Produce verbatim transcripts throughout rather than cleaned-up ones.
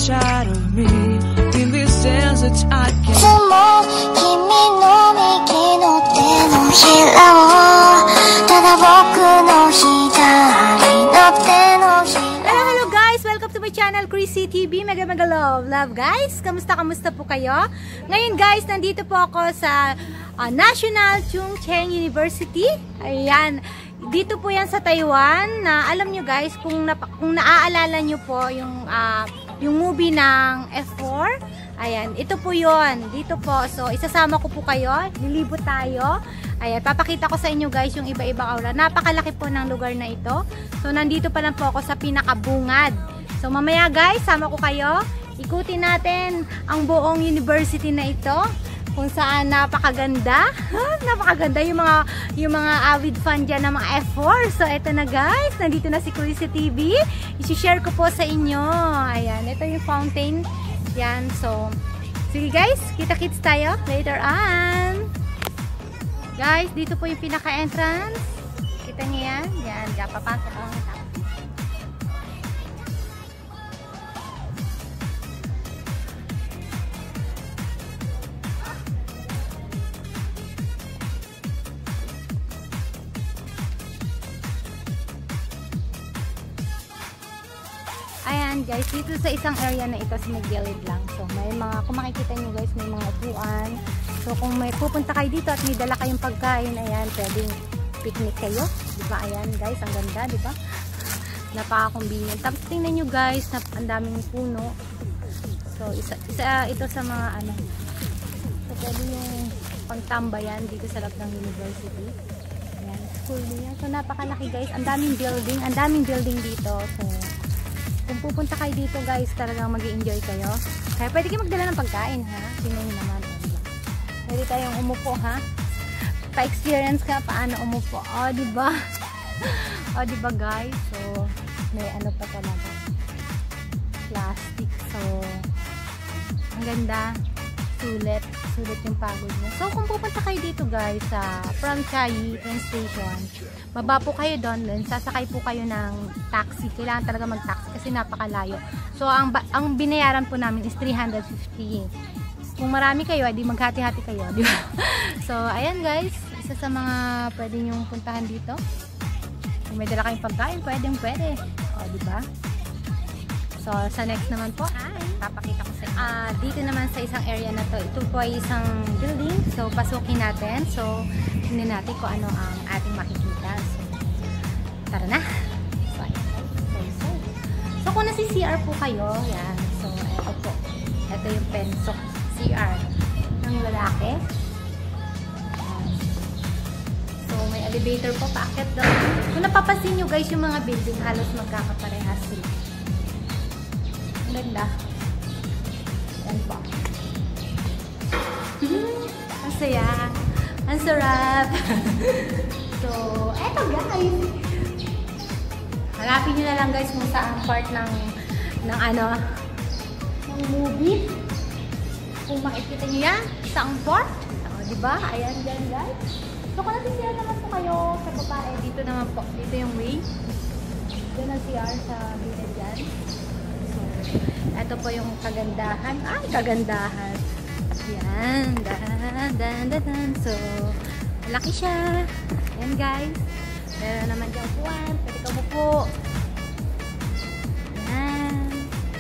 inside of me. In this desert I can. 君の右の手のひらをただ僕の左の手のひら。 Hello, hello guys! Welcome to my channel, Kriszy T V. Mega mega love, love guys! Kamusta, kamusta po kayo? Ngayon guys, nandito po ako sa uh, National Chung Cheng University. Ayan. Dito po yan sa Taiwan. Na alam nyo guys, kung, na, kung naaalala nyo po yung, uh, yung movie ng F four. Ayan, ito po yon. Dito po. So, isasama ko po kayo. Lilibot tayo. Ayan, papakita ko sa inyo guys yung iba-ibang aula. Napakalaki po ng lugar na ito. So, nandito pa lang po ako sa pinakabungad. So, mamaya guys, sama ko kayo. Ikutin natin ang buong university na ito. Kung saan napakaganda. Napakaganda yung mga yung mga avid fan dyan ng mga F four. So, eto na guys. Nandito na si Kriszy T V. I-share ko po sa inyo. Ayan, ito yung fountain. Yan. So, sige guys. Kita-kits tayo later on. Guys, dito po yung pinaka-entrance. Kita niyo yan. Yan. Yan. Papasok ang tao. Ayan guys, dito sa isang area na ito sa may gilid lang. So may mga, kung makikita nyo guys, may mga upuan. So kung may pupunta kayo dito at may dala kayong pagkain, ayan, pwedeng picnic kayo. Diba? Ayan guys, ang ganda, diba? Napaka-convenient. Tapos tingnan nyo guys, ang daming puno. So isa, isa ito sa mga ano. So pwede yung pangtambayan dito sa loob ng university. Ayan, school niya. So napakalaki guys, ang daming building, ang daming building dito. So kung pupunta kayo dito guys, talagang mag-i-enjoy kayo. Kaya pwede kayo magdala ng pagkain ha. Tingnan naman. Pwede tayong umupo ha. Pa-experience ka paano umupo. O, diba? O, diba guys? So, may ano pa talaga. Plastic. So, ang ganda. Sulit. Sulit yung pagod mo. So, kung pupunta kayo dito guys, sa uh, from Chaiyi train station, baba po kayo doon, then sasakay po kayo ng taxi. Kailangan talaga mag-taxi kasi napakalayo. So, ang, ang binayaran po namin is three hundred fifty. Kung marami kayo, edi maghati-hati kayo. Di ba? So, ayan guys. Isa sa mga pwede nyong puntahan dito. Kung may dala kayong pagkain, pwedeng pwede. O, di ba? So, sa next naman po, ay, papakita ko sa inyo. Uh, dito naman sa isang area na to, ito po ay isang building. So, pasukin natin. So, tingnan natin kung ano ang ating makikita. So, tara na. So, so, so. so kung nasi C R po kayo, yan. So, ito po. Ito yung pensok C R ng lalaki. Yan. So, may elevator po, paakyat doon. Kung napapansin nyo guys, yung mga building halos magkakaparehas sila. Ang ganda. Yan po. Ang saya. Ang sarap. So, eto guys. Hanapin nyo na lang guys kung saan part ng ng ano ng movie. Kung makikita nyo yan, saang part. O, diba? Ayan dyan guys. So, kung natin naman po kayo sa babae, dito naman po. Dito yung way. Dito ang C R sa gilid dyan. Ito po yung kagandahan. Ay, kagandahan. Yan. Dan, dan, dan, dan. So, malaki siya. Yan, guys. Meron naman dyan upuan. Pwede ka umupo. Yan.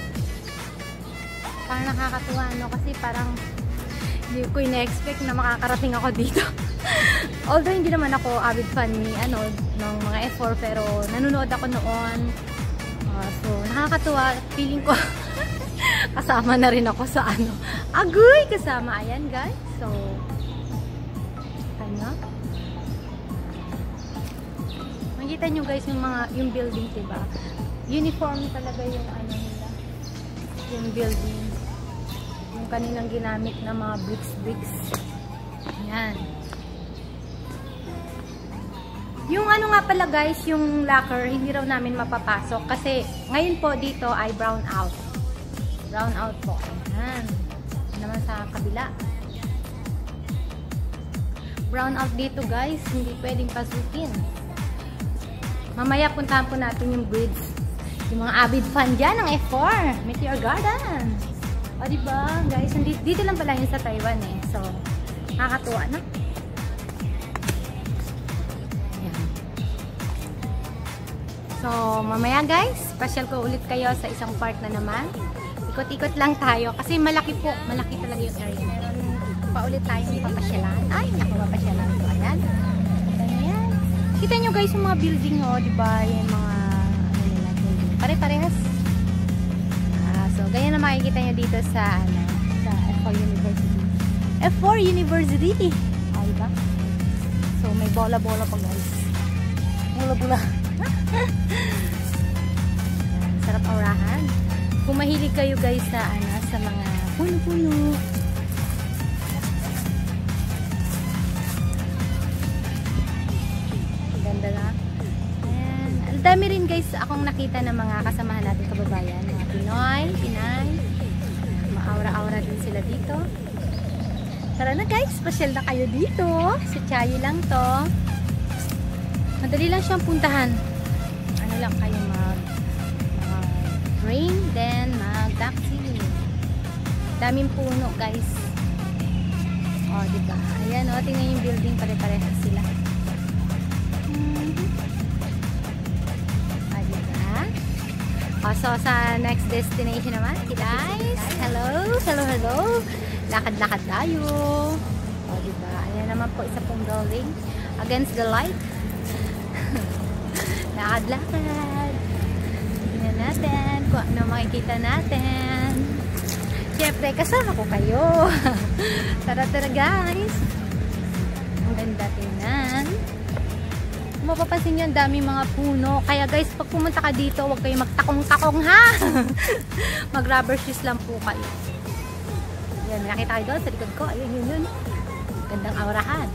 Parang nakakatuwa, no? Kasi parang hindi ko ina-expect na makakarating ako dito. Although, hindi naman ako avid fan ni, ano, ng mga F four, pero nanonood ako noon. Uh, so, nakakatuwa. Feeling ko kasama na rin ako sa ano. Agoy! Kasama. Ayan, guys. So, ano? Makikita nyo, guys, yung mga, yung building, diba? Uniform talaga yung ano nila. Yung building. Yung kaninang ginamit na mga bricks-bricks. Ayan. Yung ano nga pala guys, yung locker, hindi raw namin mapapasok. Kasi ngayon po dito ay brown out. Brown out po. Ayan. Naman sa kabila. Brown out dito guys, hindi pwedeng pasukin. Mamaya puntahan po natin yung bridge. Yung mga avid fan dyan ng F four, Meteor Garden. O diba, guys, dito, dito lang pala yun sa Taiwan eh. So, nakakatuwa, no? Ayan. So, mamaya guys, special ko ulit kayo sa isang park na naman. Ikot-ikot lang tayo kasi malaki po, malaki talaga yung area. Meron pa ulit tayong papasyalan. Ay, naku, papasyalan ko. Ayan. Ayan. Kita nyo guys yung mga building, oh, diba? Yung mga pare-parehas. Ah, so, ganyan na makikita nyo dito sa, ano, sa F four University. F four University! Ah, diba? So, may bola-bola pa guys. Bola-bola. Sarap aurahan. Kung mahilig kayo guys sa, ano, sa mga puno-puno. Ganda na. Ang dami rin guys akong nakita ng mga kasamahan natin kababayan, mga Pinoy, Pinay, maaura-aura din sila dito. Tara na guys, special na kayo dito. Sa Chaiyi lang to. Madali lang siyang puntahan. Ano lang kayo mag uh, train, then mag taxi. Daming puno guys. O, diba? Ayan o, tingnan yung building, pare-parehas sila. Oh, so, sa next destination naman, guys. Hello, hello, hello. Lakad-lakad tayo. O, oh, diba? Ayan naman po, isa pong building. Against the light. Lakad-lakad. Tingnan natin kung ano makikita natin. Siyempre, kasama ko kayo. Tara-tara, guys. Ang ganda tingnan. Mapapansin nyo, ang daming mga puno. Kaya guys, pag pumunta ka dito, huwag kayo magtakong-takong ha. Mag rubber shoes lang po kayo. Yan, nakita kayo doon sa likod ko. Ayun, yun, yun. Gandang aurahan.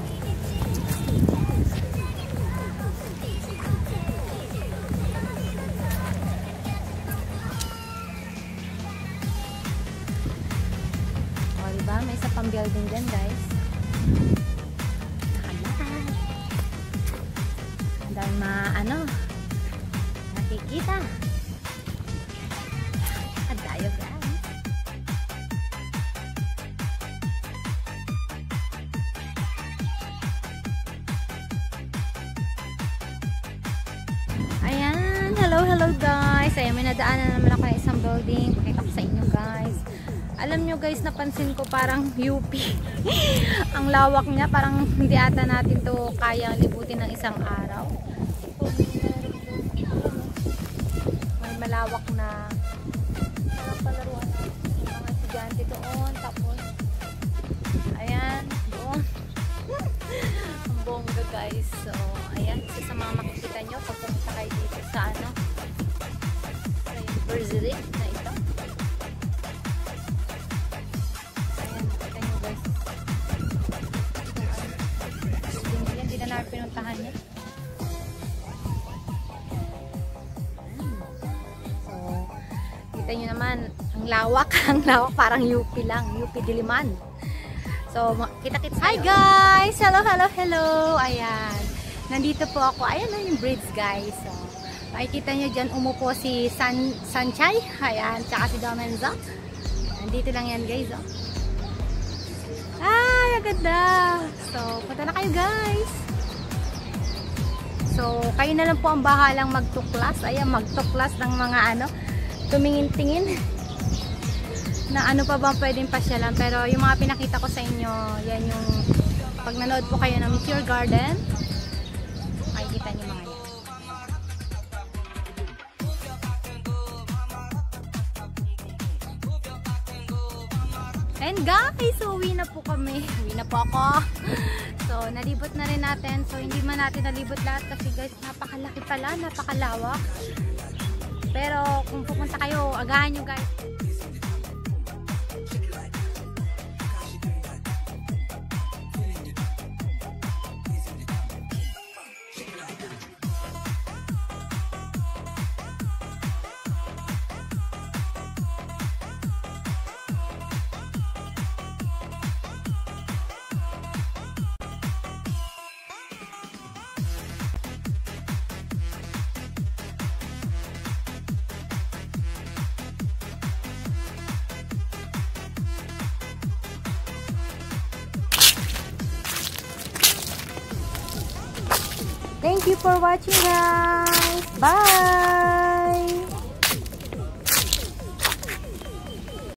O, diba? May isa pang building din, guys. Dahil ma, ano, nakikita. At tayo guys. Ayan, hello, hello guys. Ayan, may nadaanan naman ako ng isang building. Pakita ko sa inyo guys. Alam nyo guys, napansin ko parang U P. Ang lawak niya, parang hindi ata natin to kayang libutin ng isang araw. May malawak na parang palaruan ng mga estudyante doon. Tapos, ayan, doon. Ang bongga guys. So, ayan, isa sa mga makikita nyo pag pumunta kayo dito sa ano, sa university na ito. Pinuntahan niya. So, kita nyo naman, ang lawak, ang lawak, parang U P lang, U P Diliman. So, kita-kits. Hi guys! Hello, hello, hello! Ayan. Nandito po ako. Ayan na yung bridge guys. So, makikita nyo dyan, umupo si San, Sanchay. Ayan, tsaka si Domenzo. Nandito lang yan guys. Oh. Ay, ang ganda! So, punta na kayo guys! So, kayo na lang po ang bahalang magtuklas. Ayan, magtuklas ng mga ano, tumingin-tingin na ano pa bang pwedeng pasyalan. Pero yung mga pinakita ko sa inyo, yan yung pag nanood po kayo ng Meteor Garden, makikita nyo mga yan. And guys, uwi na po kami. Uwi na po ako. So, nalibot na rin natin. So, hindi man natin nalibot lahat kasi guys, napakalaki pala, napakalawak. Pero, kung pupunta kayo, agahan nyo guys. Thank you for watching, guys. Bye!